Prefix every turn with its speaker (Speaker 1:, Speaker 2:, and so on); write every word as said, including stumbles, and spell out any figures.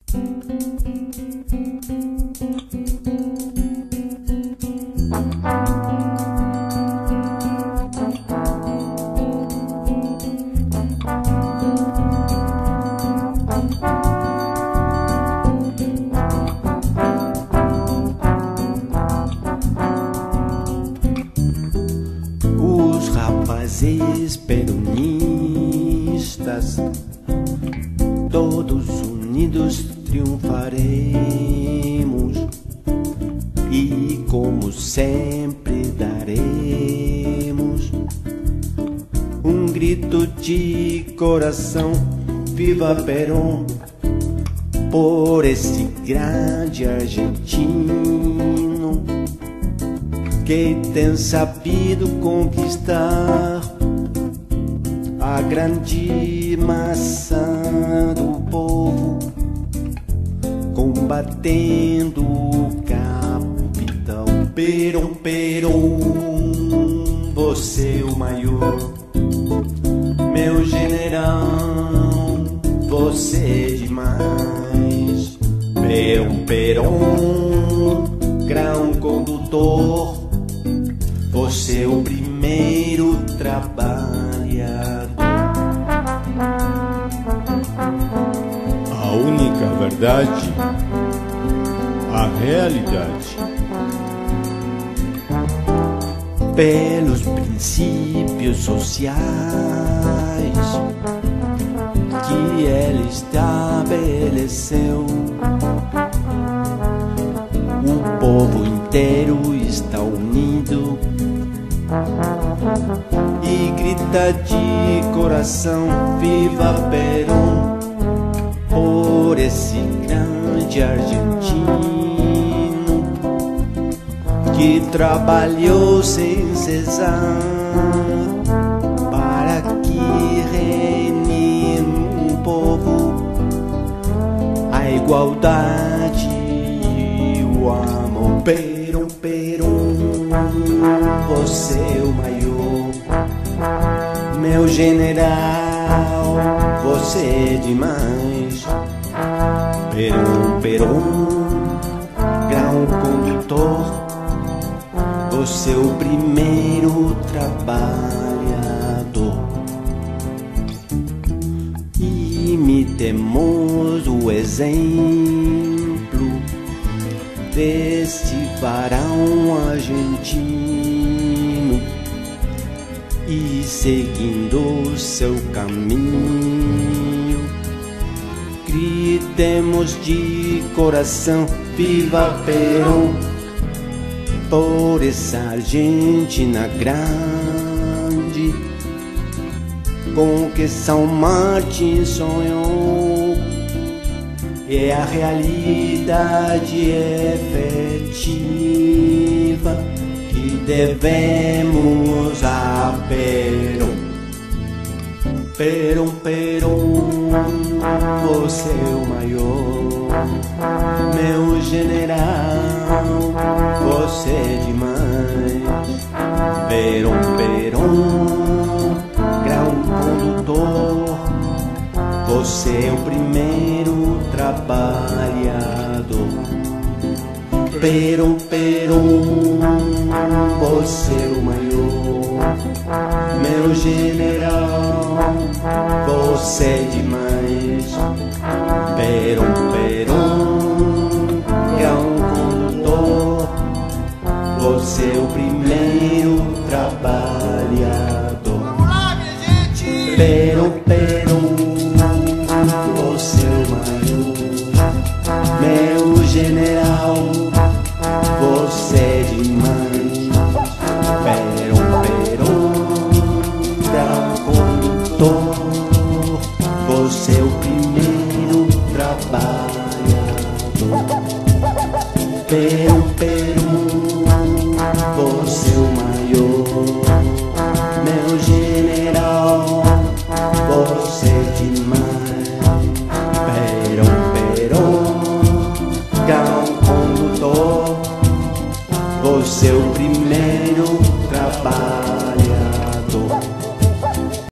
Speaker 1: Os rapazes peronistas, todos unidos triunfaremos, e como sempre daremos um grito de coração: viva Perón, por esse grande argentino que tem sabido conquistar a grande massa do povo, combatendo o capital. Perón, Perón, você é o maior, meu general, você é demais. Perón, Perón, grão condutor, você é o primeiro trabalhador.
Speaker 2: A única verdade, a realidade.
Speaker 1: Pelos princípios sociais que ele estabeleceu, o povo inteiro está unido e grita de coração: viva Perón, por esse grande argentino que trabalhou sem cessar para que reine no povo a igualdade e o amor. Perón, Perón, você é o maior, meu general, você é demais. Perón, Perón, grão condutor, você é o primeiro trabalhador. Imitemos o exemplo deste varão argentino e, seguindo seu caminho, gritemos de coração: viva Perón, por essa Argentina grande com que São Martin sonhou. É a realidade efetiva que devemos a Perón. Perón, Perón, você é o maior, meu general, você é demais. Perón, Perón, grão condutor, você é o primeiro trabalhador. Perón, Perón, você é o maior, meu general, você é demais. Perón, Perón, grão condutor, você é o primeiro trabalhador.
Speaker 3: Vamos lá, minha gente!
Speaker 1: Perón, Perón, você é o maior, meu general, você é demais. Perón, Perón, grão condutor, você é o primeiro trabalhador. Perón, Perón,